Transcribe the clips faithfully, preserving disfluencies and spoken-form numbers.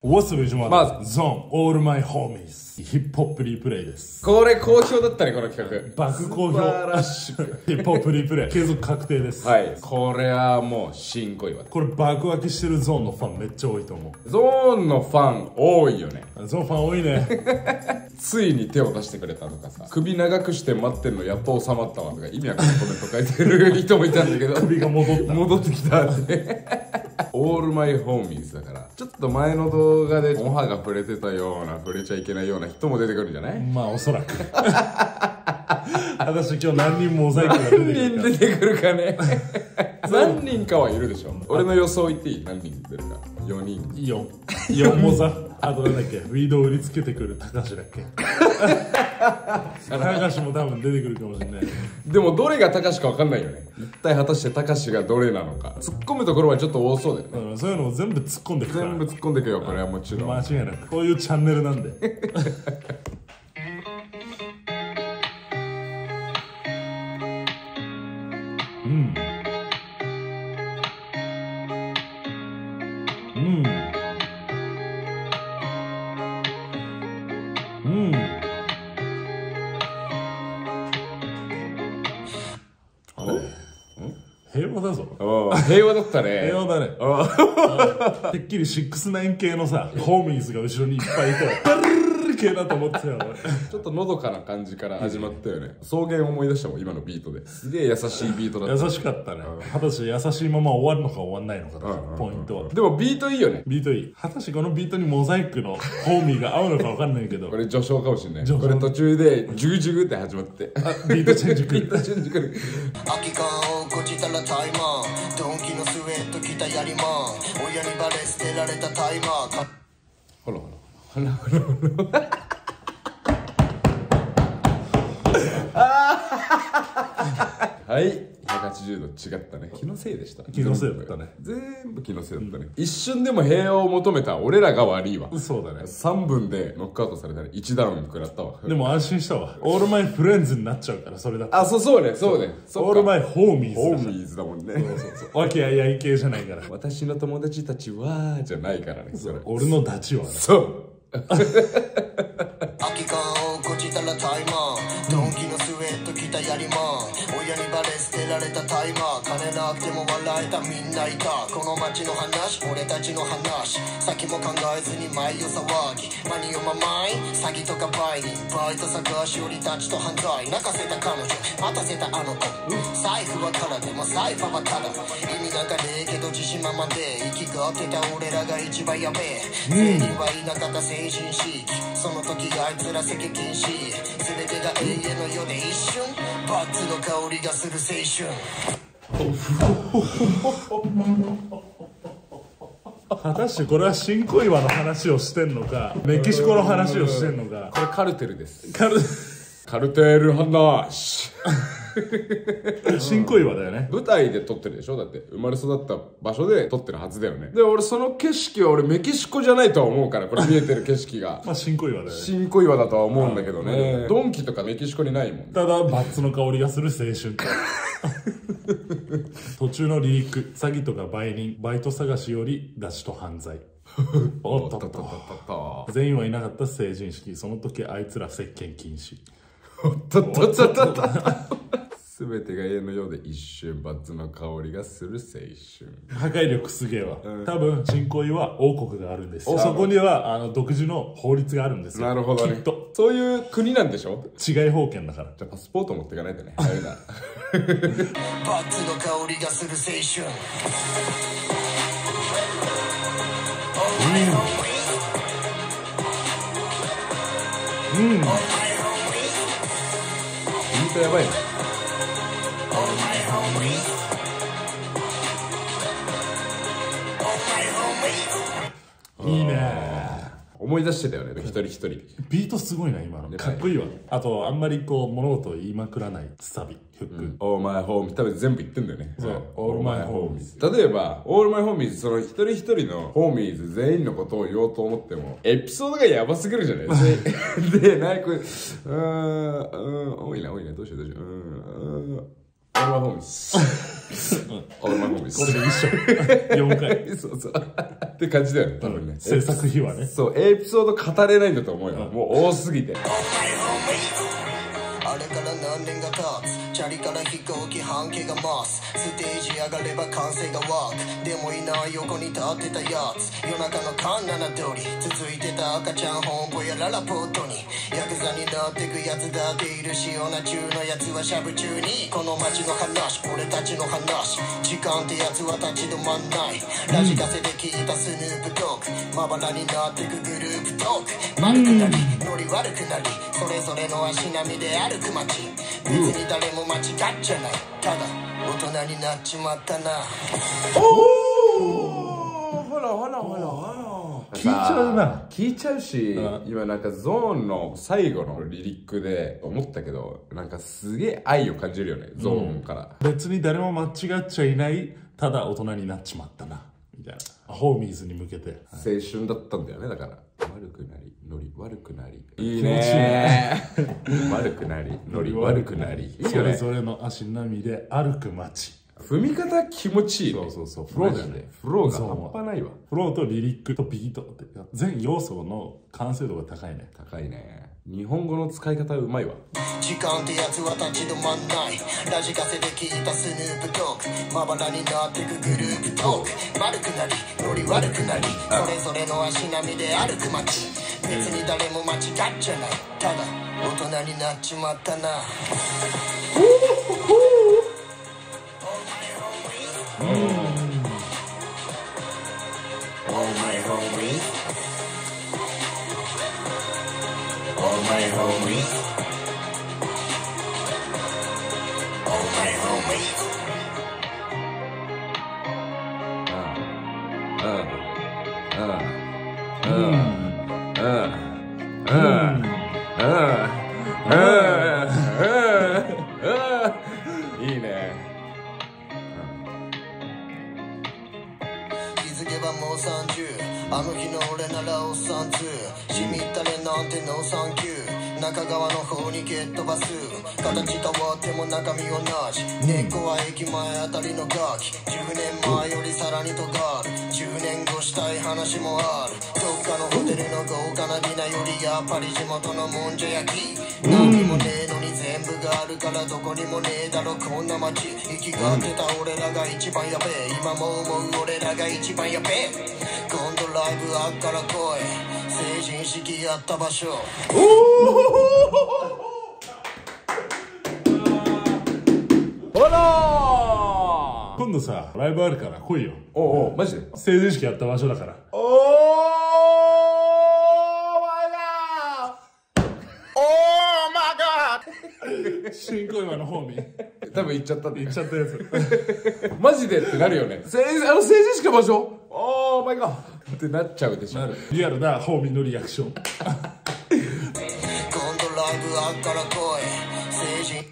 What's up, まず、ゾーン、オールマイホーミーズ。ヒップホップリプレイです。 これ好評だったね、この企画。 爆好評。 素晴らしく。 ヒップホップリプレイ。継続確定です。 はい。これはもう、新恋は。 これ爆分けしてるゾーンのファンめっちゃ多いと思う。ゾーンのファン多いよね。 ゾーンファン多いね。 ついに手を出してくれたとかさ、首長くして待ってんのやっと収まったわとか、意味わかんないコメント書いてる人もいたんだけど。 首が戻った。 戻ってきたって。オールマイホーミーズだから、ちょっと前の動画でモハが触れてたような、触れちゃいけないような人も出てくるんじゃない？ まあおそらく。私今日何人モザイクが出てくるか。 何人出てくるかね。何人かはいるでしょ。俺の予想言っていい？何人出るか。よにん。 よん。よんモザ。あとなんだっけ、ウィードを売りつけてくる高橋だっけ。高橋も多分出てくるかもしれない。 でもどれが高橋か分かんないよね。一体果たして高橋がどれなのか。突っ込むところはちょっと多そうだよね。 うん、そういうのを全部突っ込んでくから。 全部突っ込んでくよ、これはもちろん。 間違いなく。こういうチャンネルなんで。うん。うん。うん。あれ？平和だぞ。 平和だったね。 平和だね。てっきりシックスナイン系のさ、ホーミーズが後ろにいっぱいいて、ダルルル系だと思ってたよ。 ちょっとのどかな感じから始まったよね。草原思い出したもん、今のビートで。すげえ優しいビートだった。 優しかったね。果たして優しいまま終わるのか終わんないのかとポイントは。 でもビートいいよね。 ビートいい。果たしてこのビートにモザイクのホーミーが合うのか分かんないけど。 これ序章かもしれない。これ途中でジュグジュグって始まって。 ビートチェンジくる。 ビートチェンジくる。 空き缶をこじたらタイマー。ドンキのスウェット着たやりまん。親にバレ捨てられたタイマー。 ほらほら。ほらほらほら。はい、ひゃくはちじゅうど違ったね。気のせいでした。 気のせいだったね。 全部気のせいだったね。一瞬でも平和を求めた俺らが悪いわ。 そうだね。 さんぶんでノックアウトされたらいちダウン食らったわ。 でも安心したわ。オールマイフレンズになっちゃうから、それだって。 あ、そうそうね、そうね。 オールマイホーミーズ。 ホーミーズだもんね。 そうそうそう。わけあいあい系じゃないから。 私の友達たちは、じゃないからね。それ。 俺のダチはね。 そう。 空き缶をこじたらタイマー。ドンキのスウェット着たやりまん。親にバレ捨てられたタイマー。金なくても笑えたみんないた。この街の話、俺たちの話。先も考えずに毎夜騒ぎ。マニオママイン、詐欺とかバイに。バイト探し俺たちと犯罪。泣かせた彼女、待たせたあの子。財布は空でも財布はただ。意味なんかねえけど自信満々で。生きがってた俺らが一番やべえ。全員はいなかった精神刺激。その時あいつら席禁止。全てが永遠の世で一瞬。バッツの香りがする青春。果たしてこれは新小岩の話をしてんのか、メキシコの話をしてんのか。 これカルテルです。 カルカルテル話。 新小岩だよね。 舞台で撮ってるでしょ。だって生まれ育った場所で撮ってるはずだよね。で俺その景色は俺メキシコじゃないとは思うから、これ見えてる景色が。 まあ新小岩だよね。 新小岩だとは思うんだけどね。ドンキとかメキシコにないもん。 ただバッツの香りがする青春。途中のリリック、詐欺とか売人、バイト探しより拉致と犯罪。おっとっとっと。全員はいなかった成人式。その時あいつら接見禁止。 おっとっとっとっと。すべてが永遠のようで一瞬、バッツの香りがする青春。 破壊力すげえわ。多分新小岩は王国があるんですよ。そこにはあの独自の法律があるんですよ。 なるほどね。きっとそういう国なんでしょ。 違い封建だから。 じゃあパスポート持っていかないとね。あれだ。 バッツの香りがする青春。 うん。うん。 本当やばいね。 いいね。 思い出してたよね、一人一人。 ビートすごいな、今の。かっこいいわ。あと、あんまりこう、物事を言いまくらないサビ、フック。 オーマイホーミー、多分全部言ってんだよね。 そう、オールマイホーミーズ。 例えば、オールマイホーミーズ、その一人一人のホーミーズ全員のことを言おうと思っても、エピソードがやばすぎるじゃないで、で、なんかこれ、うーん、うん、多いな、多いな、どうしよう、どうしよう、うーん、 オールマイホーミーオールマイホーミーこれで一緒よんかいそうそうって感じだよね多分ね、 制作費はね。 そうエピソード語れないんだと思うよ、もう多すぎて。 あれから何年が経つ、チャリから飛行機半径が増す、ステージ上がれば歓声が湧く、でもいない横に立ってたやつ、夜中のカンナナ通り続いてた赤ちゃん本舗やララポットにヤクザになってくやつだっているし、オナ中のやつはしゃぶ中にこの街の話、俺たちの話、時間ってやつは立ち止まんない、ラジカセで聞いたスヌープトーク、まばらになってくグループトーク、丸くなりノリ悪くなり、それぞれの足並みで歩く街、別に誰も間違っちゃない、ただ大人になっちまったな。 おおほらほらほらほら聞いちゃうな。 聞いちゃうし、 うん今なんかゾーンの最後のリリックで思ったけど、なんかすげえ愛を感じるよね、ゾーンから。 別に誰も間違っちゃいない、ただ大人になっちまったなみたいな、ホーミーズに向けて。 青春だったんだよね、だから悪くなりノリ悪くなりいいねー悪くなりノリ悪くなりいいそよね。 れぞれの足並みで歩く街。 踏み方気持ちいいね。 そうそうそう、フローだよね。 フローが半端ないわ。 フローとリリックとビートって全要素の完成度が高いね。 高いね。日本語の使い方うまいわ。 時間ってやつは立ち止まんない、ラジカセで聞いたスヌープトーク、まばらになってくグループトーク、丸くなりノリ悪くなり、それぞれの足並みで歩く街、別に誰も間違っちゃない、ただ大人になっちまったな。 うん、 All my homies, all my homies, all my homies. いいね。 気づけばもうさんじゅう、あの日の俺ならおっさんに、しみったれなんてノーサンキュー、中側の方に蹴っ飛ばす、形変わっても中身同じ、根っこは駅前あたりのガキ、じゅうねんまえよりさらに尖る、じゅうねんごしたい話もある、どっかのホテルの豪華なディナーよりやっぱり地元のもんじゃ焼き、何にもねえのに全部があるからどこにもねえだろこんな街、生きがってた俺らが一番やべえ、今も思う俺らが一番やべえ、今度ライブあっから来い、成人式やった場所。 ほら今度さライブあるから来いよ。 おうおうマジで成人式やった場所だから。 おー新小岩の方に多分行っちゃったんで行っちゃったやつマジでってなるよね。せあの成人式の場所おーマイガーってなっちゃうでしょ。 リアルなホーミーのリアクション。 今度ライブあっから来い、成人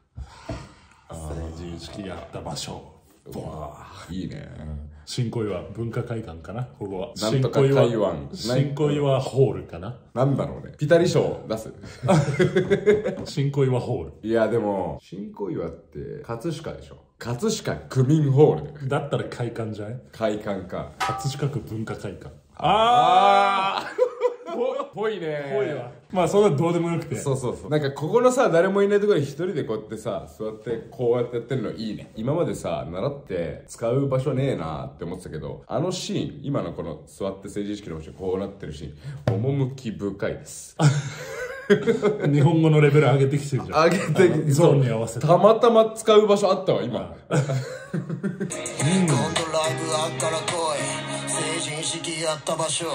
成人式やった場所。 うわいいね。 新小岩文化会館かな、ここは。 なんとか台湾新小岩ホールかな。 なんだろうね、ピタリ賞出す新小岩ホール。 いやでも新小岩って葛飾でしょ。葛飾区民ホールだったら会館じゃない？ 会館か。 葛飾区文化会館。 あーぽいね。 ぽいわ。まあそれはどうでもよくて、 そうそうそう。なんかここのさ誰もいないところに一人でこうやってさ座ってこうやってやってるのいいね。今までさ習って使う場所ねえなって思ってたけど、あのシーン、今のこの座って成人式の場所こうなってるシーン趣深いです日本語のレベル上げてきてるじゃん。 上げてきてゾーンに合わせて。 たまたま使う場所あったわ今今度ライブあっから来い、成人式やった場所。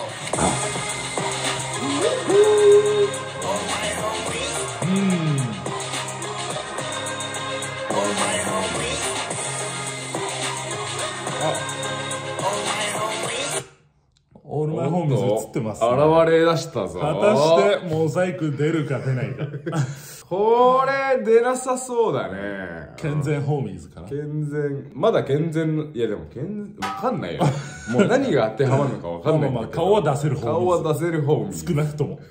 オールマイホームズ映ってますね。 現れ出したぞ。 果たしてモザイク出るか出ないか。 これ出なさそうだね。 健全ホーミーズかな。 健全まだ健全いやでも健わかんないよもう何が当てはまるのかわかんないんだけど、 まあまあ顔は出せるホーミーズ。 顔は出せるホーミーズ少なくとも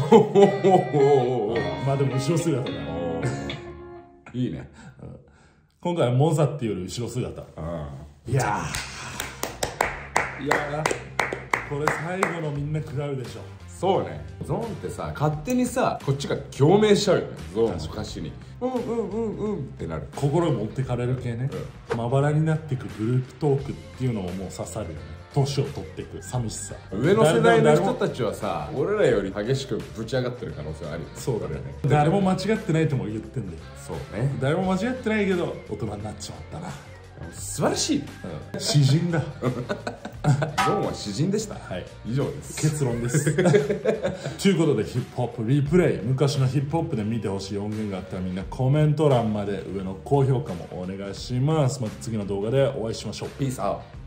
まあでも後ろ姿だな。 いいね。 今回はモザっていうより後ろ姿。いやーいやーこれ最後のみんな食らうでしょ。 そうね。ゾーンってさ、勝手にさ、こっちが共鳴しちゃうよね。ゾーンの歌詞にうんうんうんうんってなる。 心持ってかれる系ね。まばらになっていくグループトークっていうのももう刺さるよね。年を取っていく寂しさ。 上の世代の人たちはさ、俺らより激しくぶち上がってる可能性はあるよね。 そうだね。誰も間違ってないとも言ってんだよ。 そうね。 誰も間違ってないけど大人になっちまったな。 素晴らしい、 うん、詩人だ。 ゾーンは詩人でした。 はい、 以上です。 結論です。ということでヒップホップリプレイ、昔のヒップホップで見てほしい音源があったらみんなコメント欄まで上の高評価もお願いします。また次の動画でお会いしましょう。 ピースアウト。